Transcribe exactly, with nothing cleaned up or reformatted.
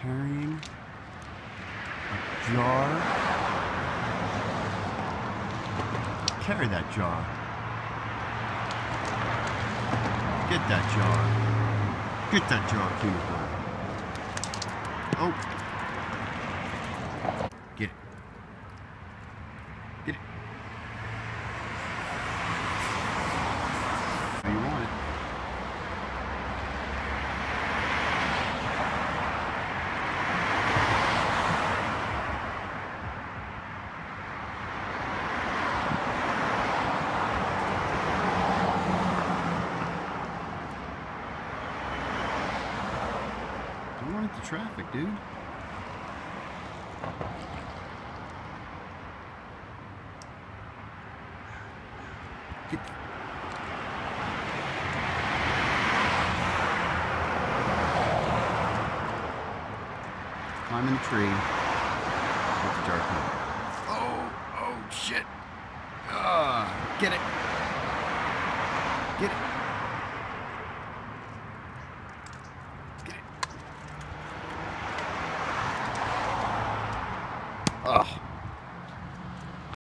carrying a jar. Carry that jar. Get that jar. Get that jar, Kimiko. Oh. Get it. Get it. There you want it. Don't run into traffic, dude. Get that. Climb in the tree.